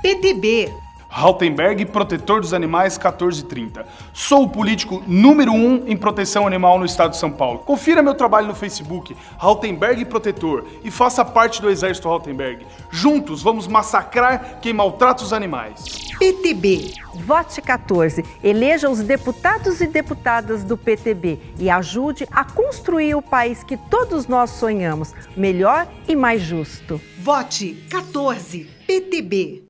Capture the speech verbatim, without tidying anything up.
P T B. Rautenberg, protetor dos animais, quatorze trinta. Sou o político número um em proteção animal no estado de São Paulo. Confira meu trabalho no Facebook, Rautenberg Protetor, e faça parte do Exército Rautenberg. Juntos vamos massacrar quem maltrata os animais. P T B. Vote quatorze. Eleja os deputados e deputadas do P T B e ajude a construir o país que todos nós sonhamos, melhor e mais justo. Vote quatorze. P T B.